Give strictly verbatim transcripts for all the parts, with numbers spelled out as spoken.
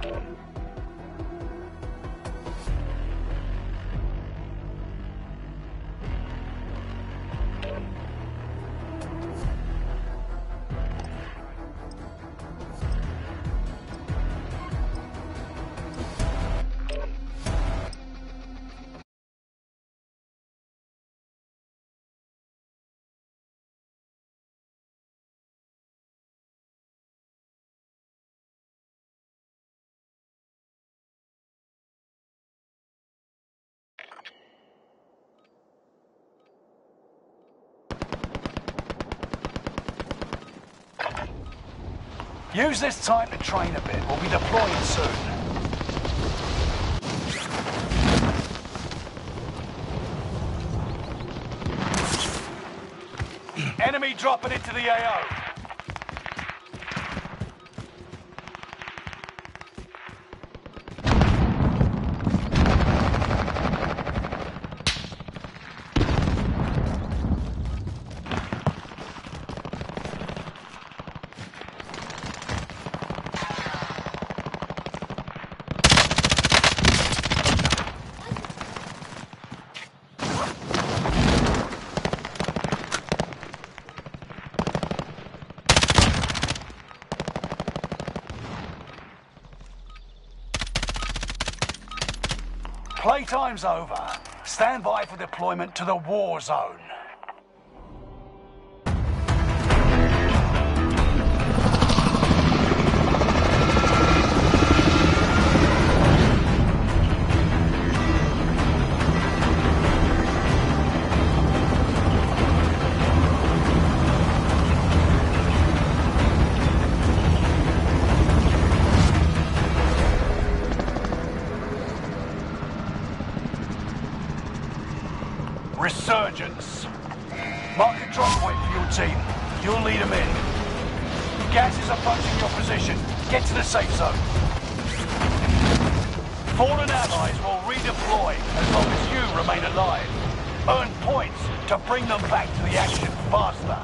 Use this time to train a bit. We'll be deploying soon. Enemy dropping into the A O. Playtime's over. Stand by for deployment to the war zone. Resurgence. Mark a drop point for your team. You'll lead them in. Gas is approaching your position. Get to the safe zone. Fallen allies will redeploy as long as you remain alive. Earn points to bring them back to the action faster.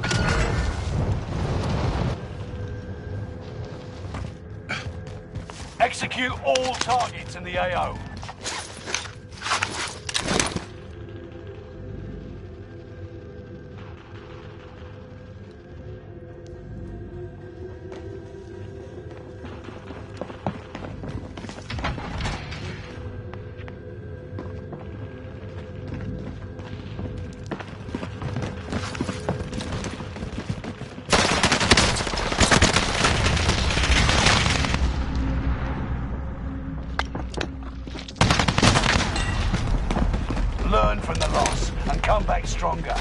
Execute all targets in the A O. Learn from the loss and come back stronger.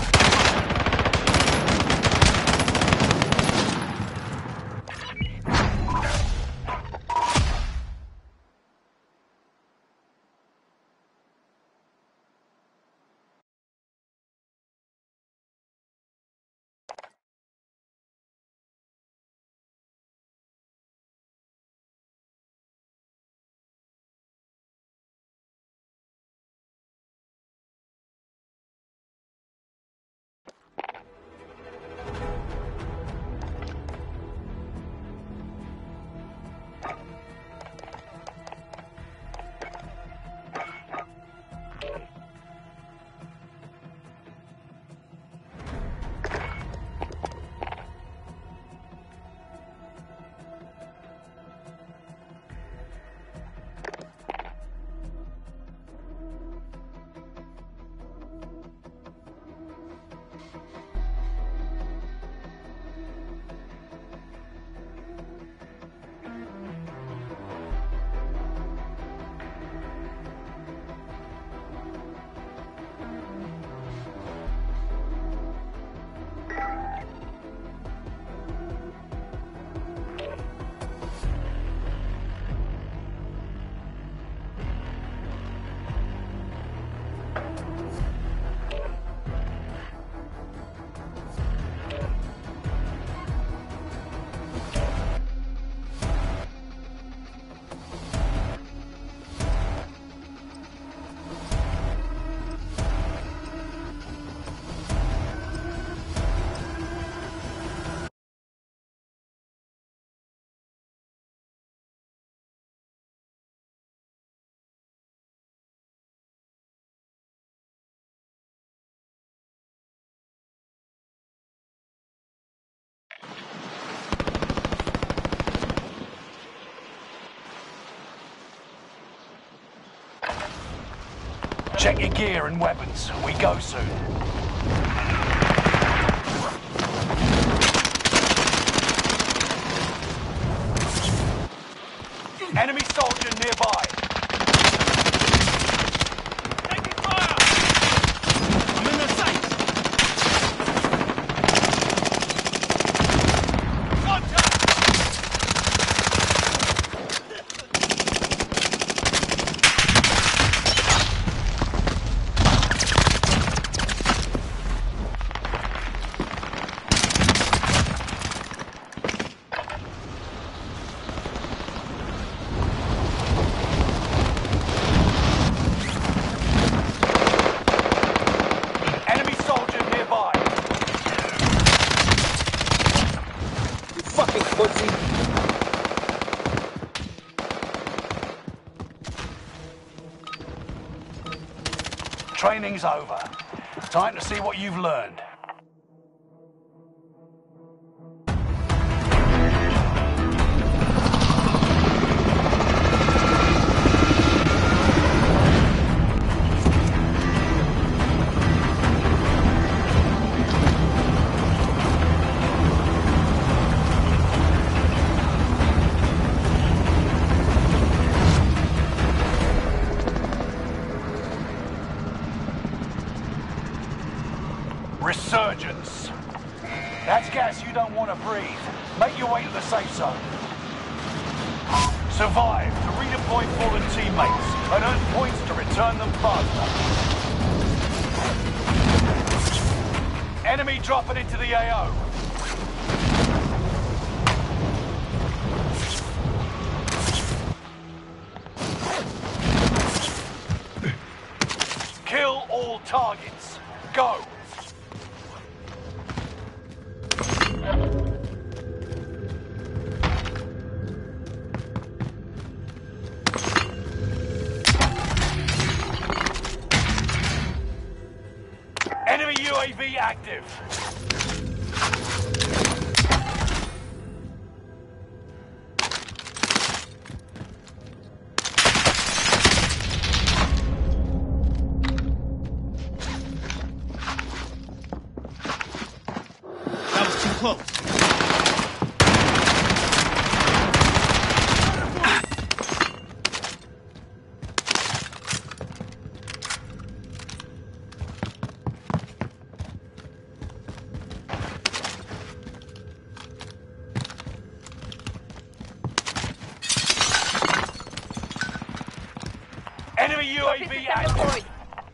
Check your gear and weapons. We go soon. Enemy soldier nearby. Taking fire! I'm in the sight! Contact! Training's over. Time to see what you've learned. Resurgence. That's gas you don't want to breathe. Make your way to the safe zone. Survive to redeploy fallen teammates and earn points to return them faster. Enemy dropping into the A O. Kill all targets. Go! Enemy U A V active. That was too close. Enemy U A V active.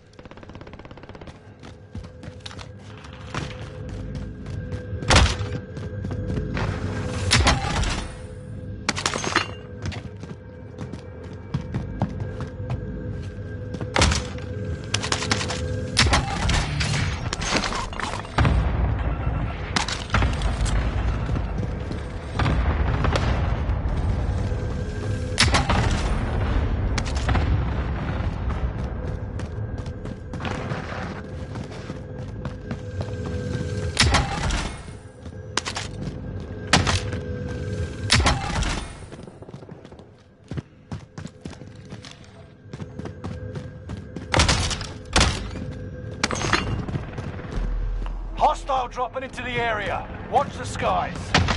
Hostile dropping into the area. Watch the skies.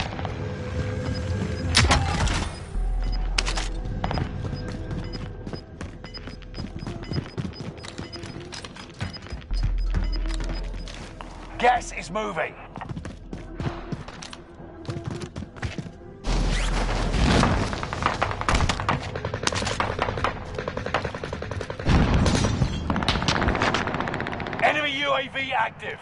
Gas is moving. Enemy U A V active.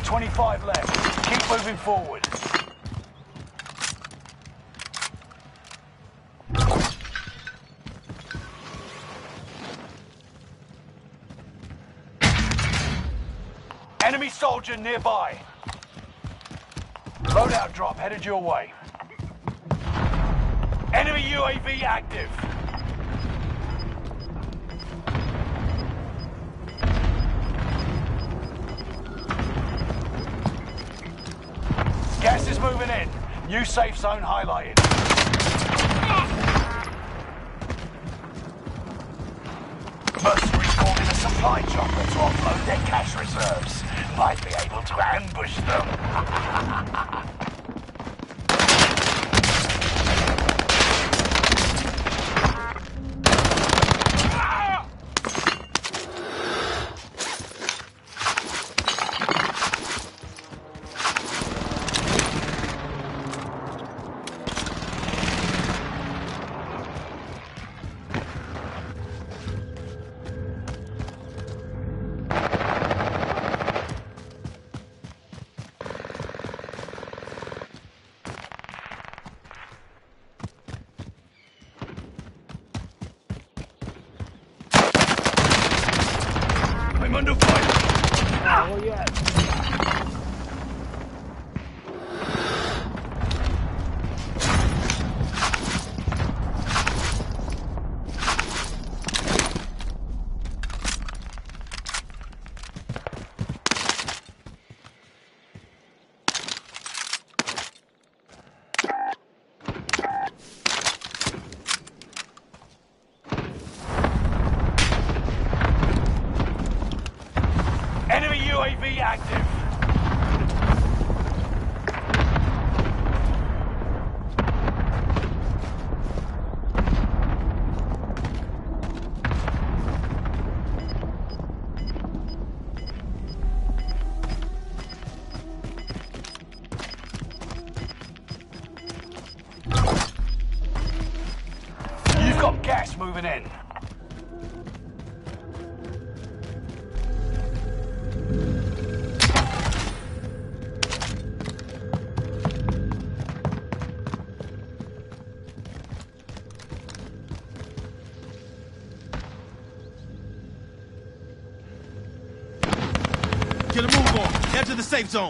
twenty-five left. Keep moving forward. Enemy soldier nearby. Loadout drop headed your way. Enemy U A V active. Gas is moving in. New safe zone highlighted. Mercenaries called in a supply chopper to offload their cash reserves. Might be able to ambush them. I'm under fire! Oh, yeah. Enemy U A V active. You've got gas moving in. Get a move on. Head to the safe zone.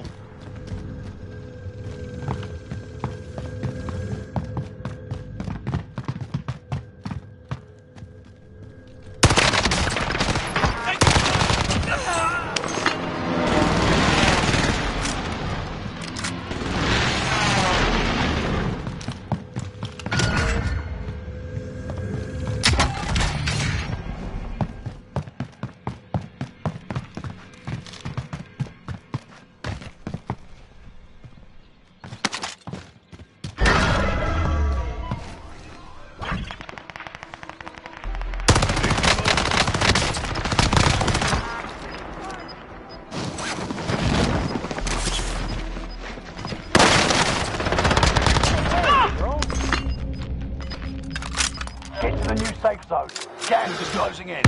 Get to the new safe zone. Gas is closing in.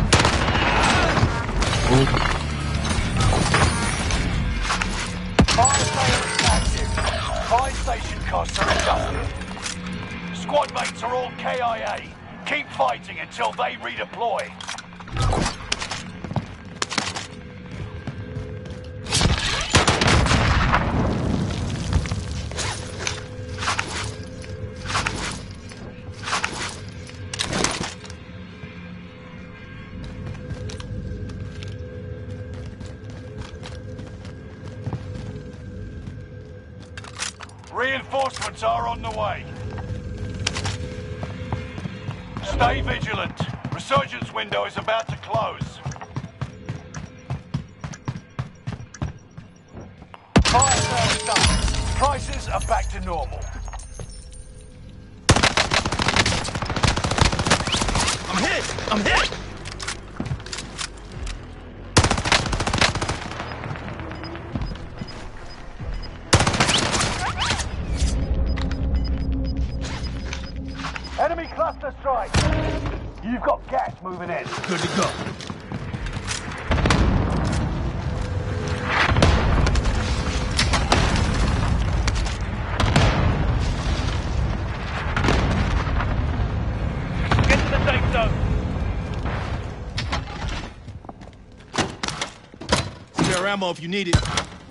Fire station active. Fire station costs are adjusted. Squad mates are all K I A. Keep fighting until they redeploy. Reinforcements are on the way. Stay vigilant. Resurgence window is about to close. Fire sales done. Prices are back to normal. I'm hit! I'm hit! Enemy cluster strike. You've got gas moving in. Good to go. More ammo if you need it.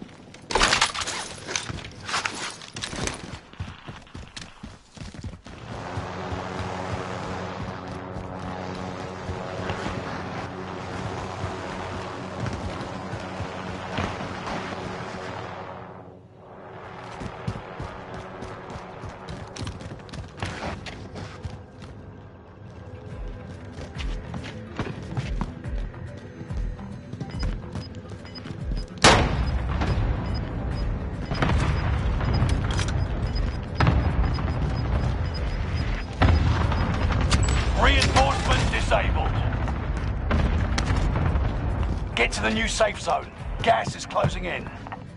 Reinforcements disabled. Get to the new safe zone. Gas is closing in.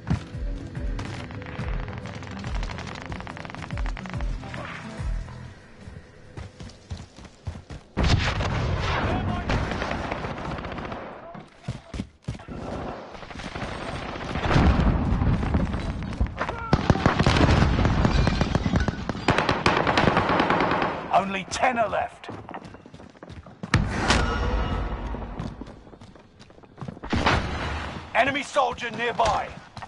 Only ten are left. Enemy soldier nearby.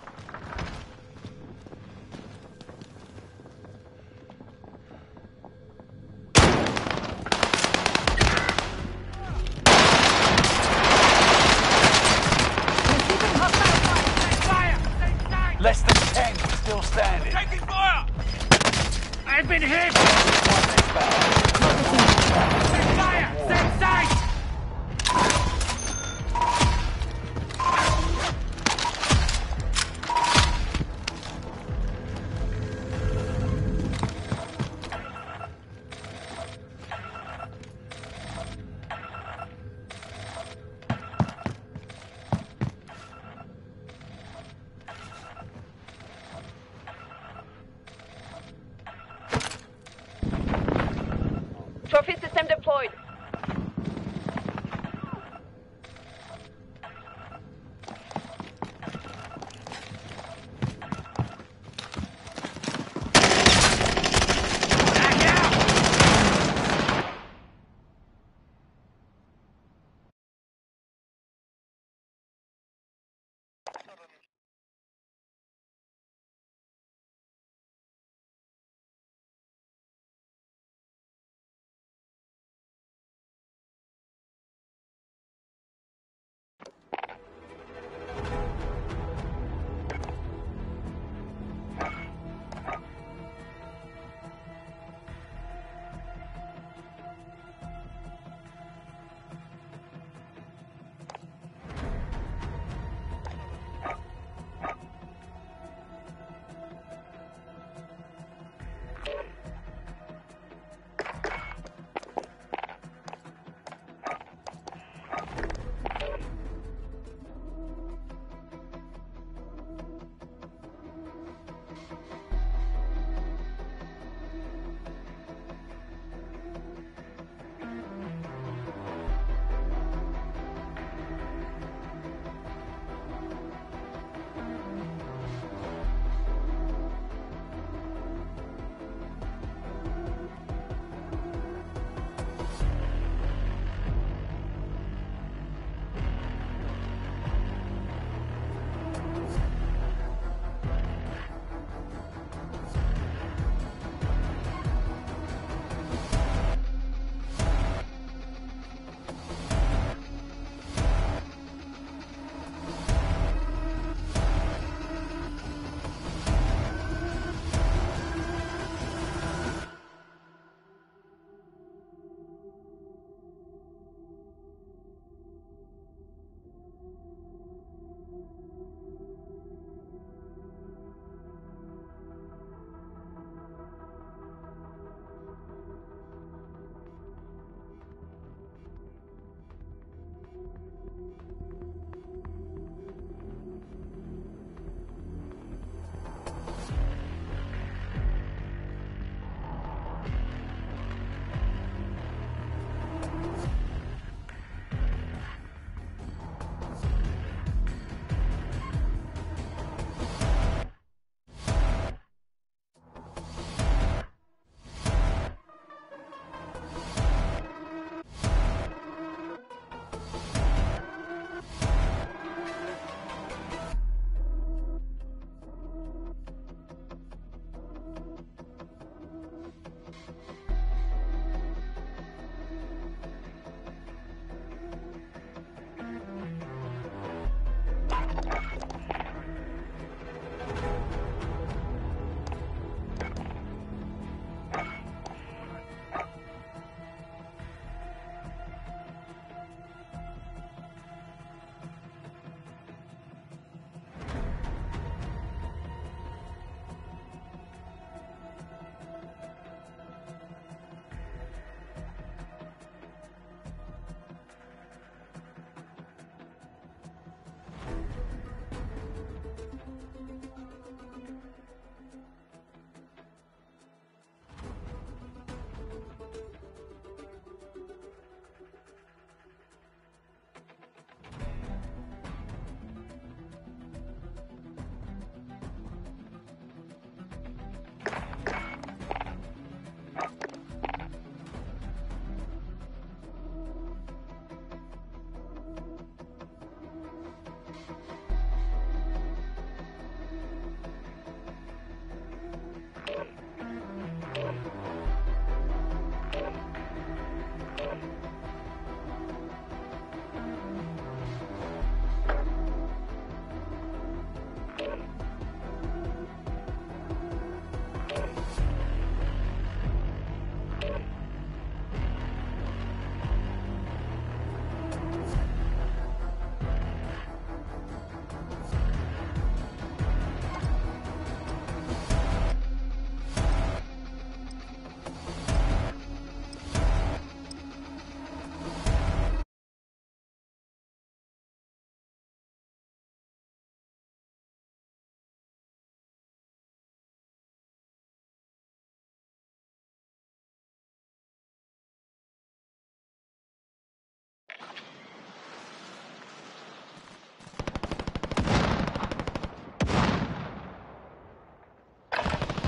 Less than ten still standing. Taking fire! I've been hit! Send fire! Send sight! Trophy system deployed.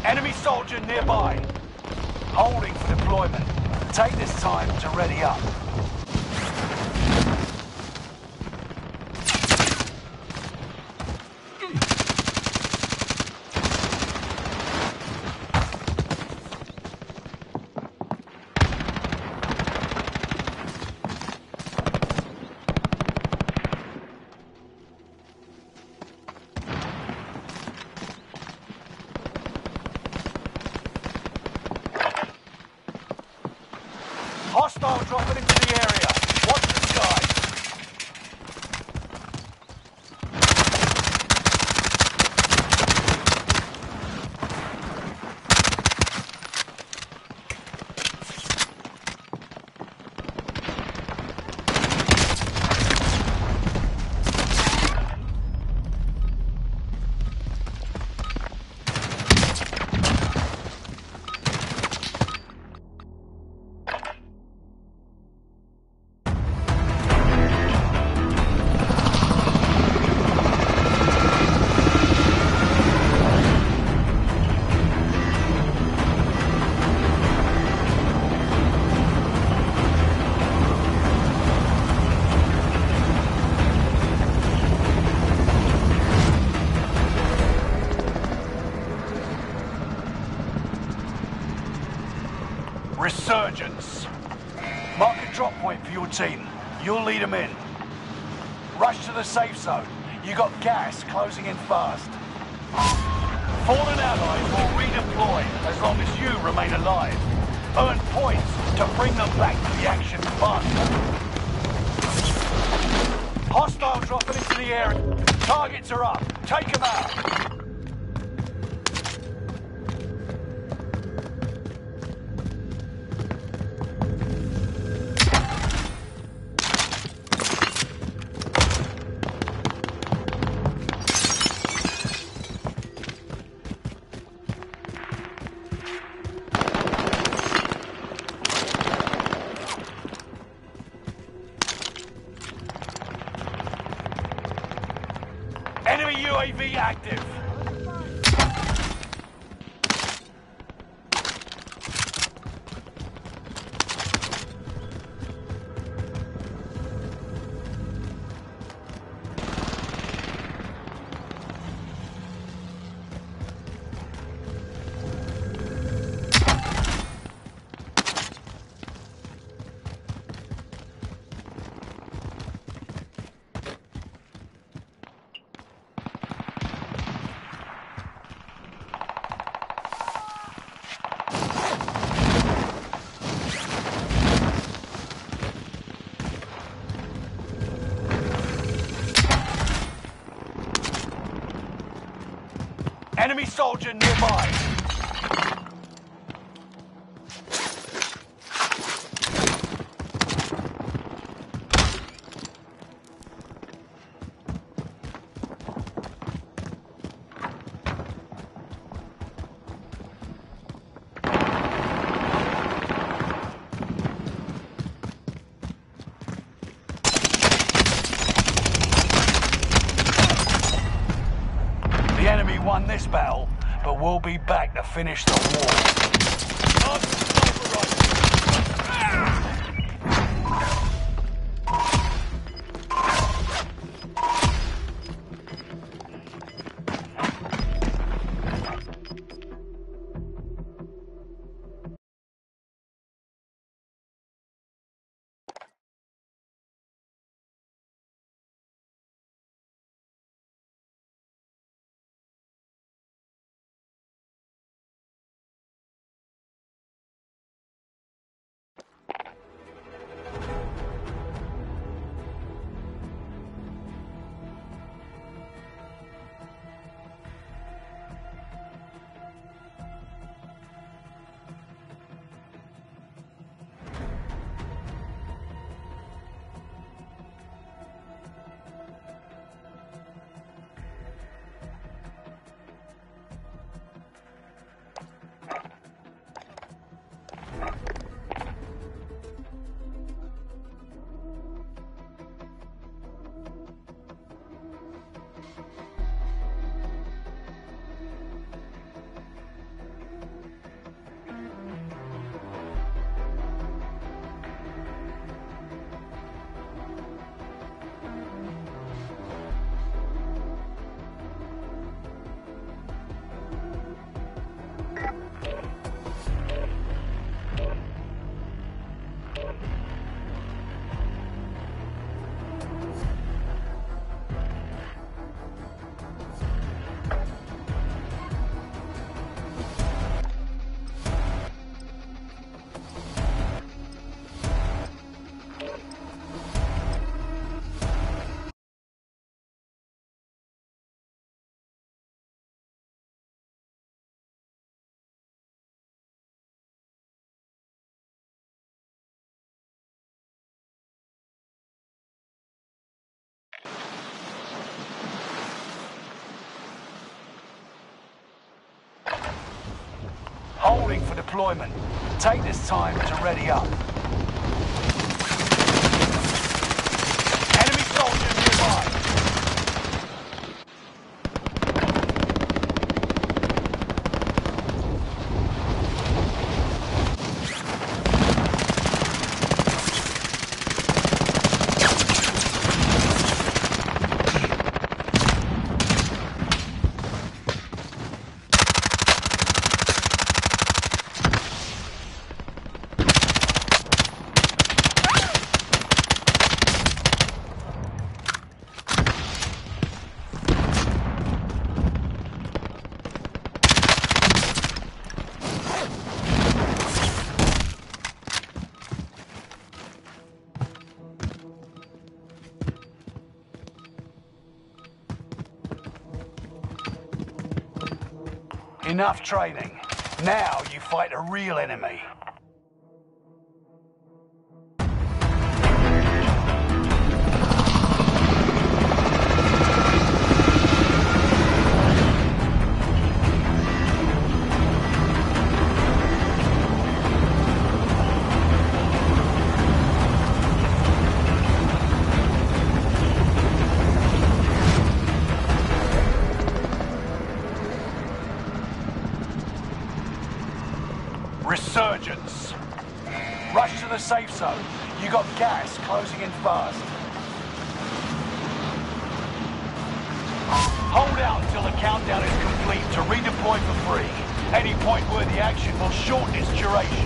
Enemy soldier nearby. Holding for deployment. Take this time to ready up. Hostile dropping into the area. Watch the sky. Resurgence. Mark a drop point for your team. You'll lead them in. Rush to the safe zone. You got gas closing in fast. Fallen allies will redeploy as long as you remain alive. Earn points to bring them back to the action faster. Hostile dropping into the area. Targets are up. Take them out. Enemy U A V active. Enemy soldier nearby. The enemy won this battle, but we'll be back to finish the war. Holding for deployment. Take this time to ready up. Enemy soldier nearby. Enough training. Now you fight a real enemy. Resurgence. Rush to the safe zone. You got gas closing in fast. Hold out until the countdown is complete to redeploy for free. Any point-worthy action will shorten its duration.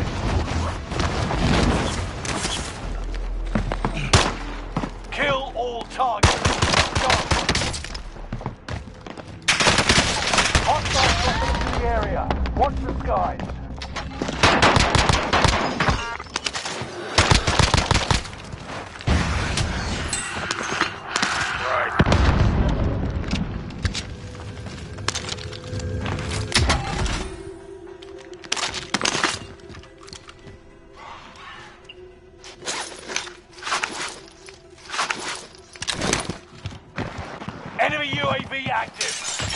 Kill all targets. Go. Hostiles dropping into the area. Watch the skies. Enemy U A V active.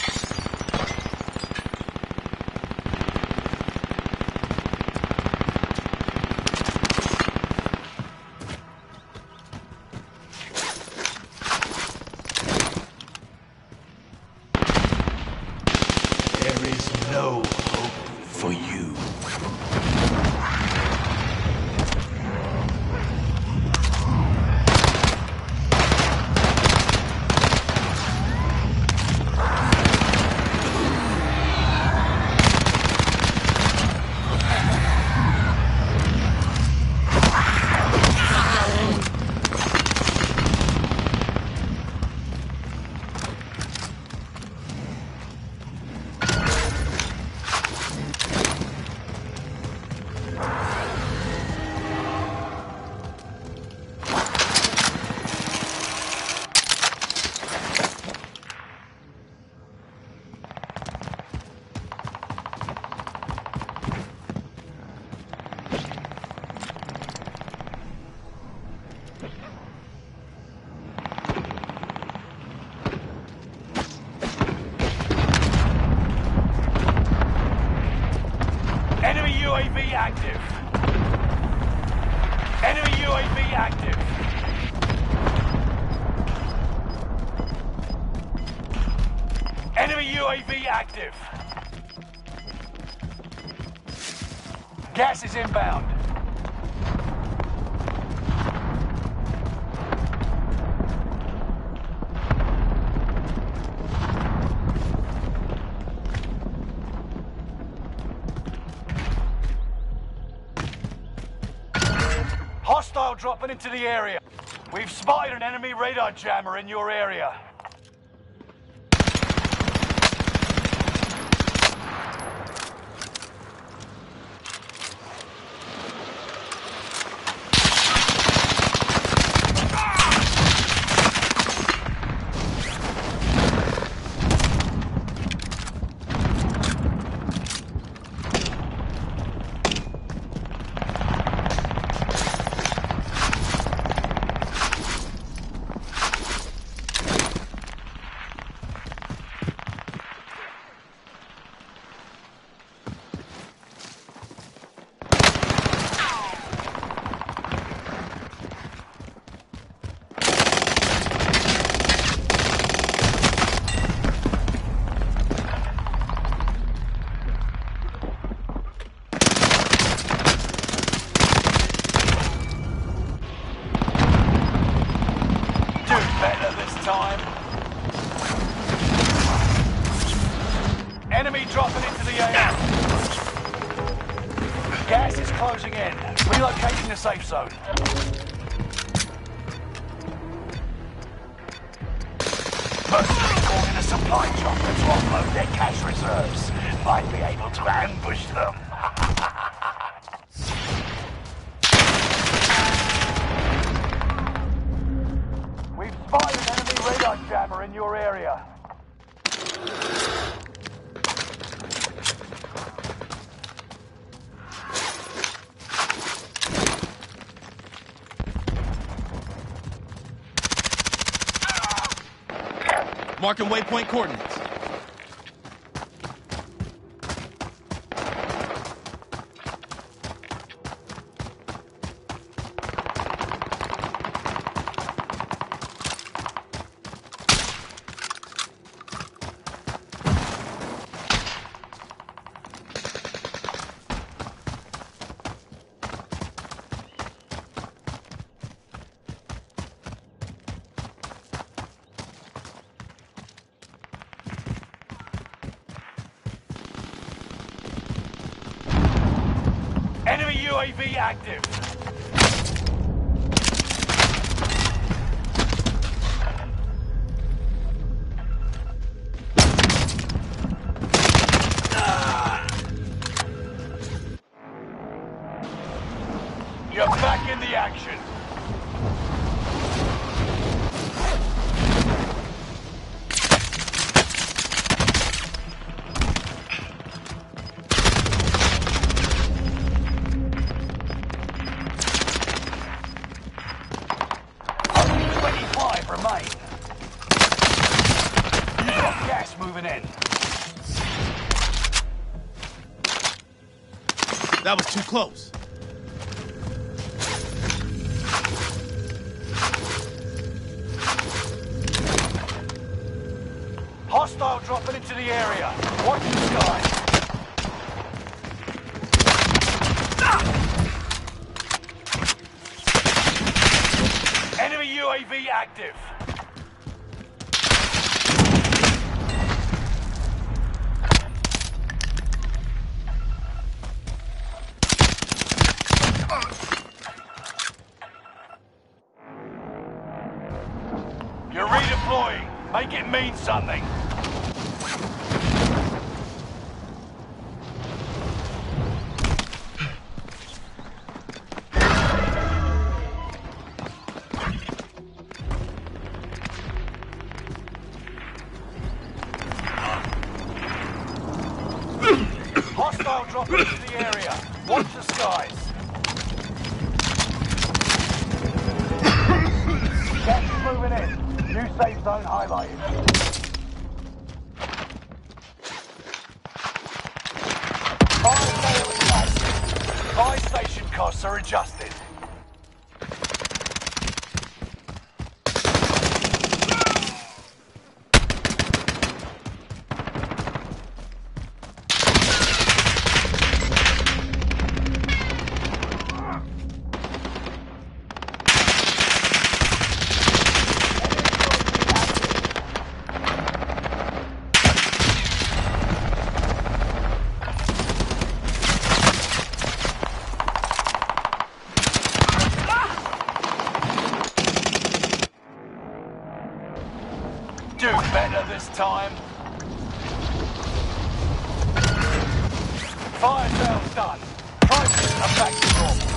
There is no hope for you. Enemy U A V active. Enemy U A V active. Enemy U A V active. Gas is inbound. Hostile dropping into the area. We've spotted an enemy radar jammer in your area. time. Enemy dropping into the A O. Gas is closing in. Relocating the safe zone. Mercenaries called in a supply chopper to offload their cash reserves. Might be able to ambush them. We've spotted an enemy radar jammer in your area. Marking waypoint coordinates. Enemy U A V active. You're back in the action. Remain. You've got gas moving in. That was too close. Hostile dropping into the area. Watch the sky. Enemy U A V active. You're redeploying. Make it mean something. Hostile dropping into the area. Watch the skies. Gas is moving in. New safe zone highlighted. Fire sale active. Buy station costs are adjusted. Do better this time. Fire sale's done. Prices are back to normal.